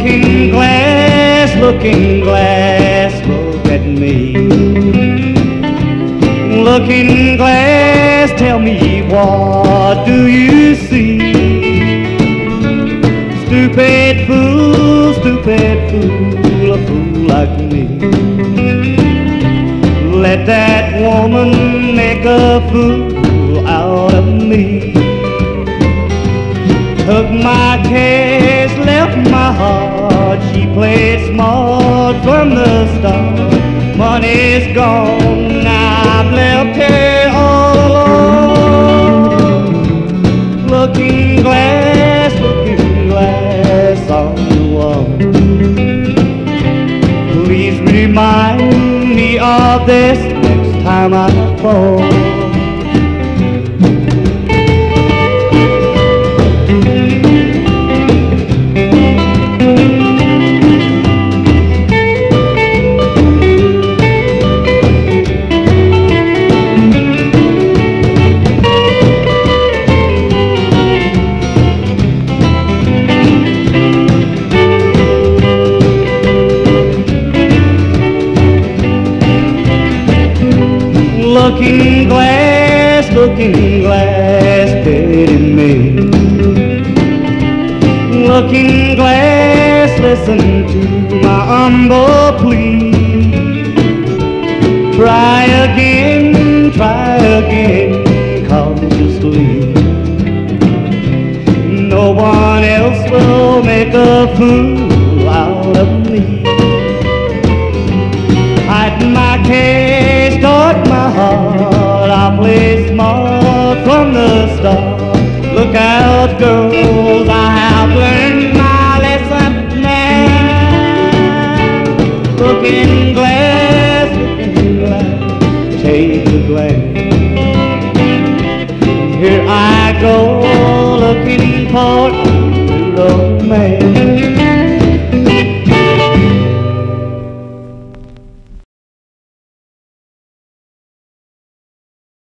Looking glass, look at me. Looking glass, tell me what do you see? Stupid fool, a fool like me. Let that woman make a fool out of me. Took my cash, left my heart. She played smart from the start. Money's gone, now I've left her all alone. Looking glass on the wall. Please remind me of this next time I fall. Looking glass, pity me. Looking glass, listen to my humble plea. Try again, cautiously. No one else will make a fool out of me. Hide my case, start my heart, I'll play smart from the start. Look out, girls, I have learned my lesson now. Looking glass, take a glance. Here I go, looking for